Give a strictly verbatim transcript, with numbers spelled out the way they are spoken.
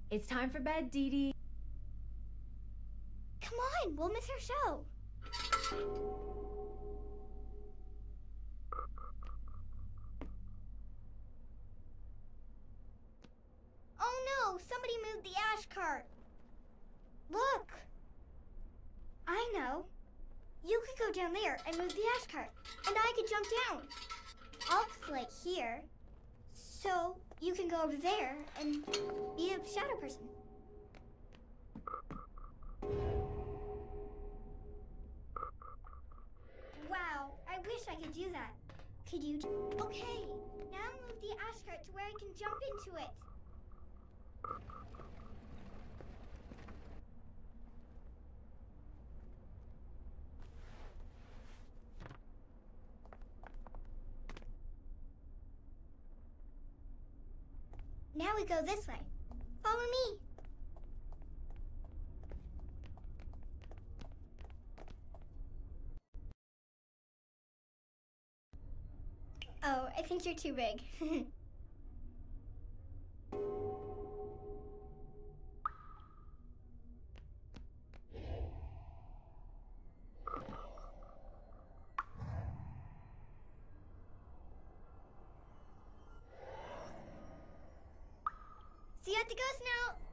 It's time for bed, Dee Dee. Come on, we'll miss our show. Oh no, somebody moved the ash cart. Look. I know. You could go down there and move the ash cart, and I could jump down. I'll play here, so you can go over there and be a shadow person. Wow, I wish I could do that. Could you? Okay, now move the ash cart to where I can jump into it. Now we go this way. Follow me. Oh, I think you're too big. See you at the ghost note.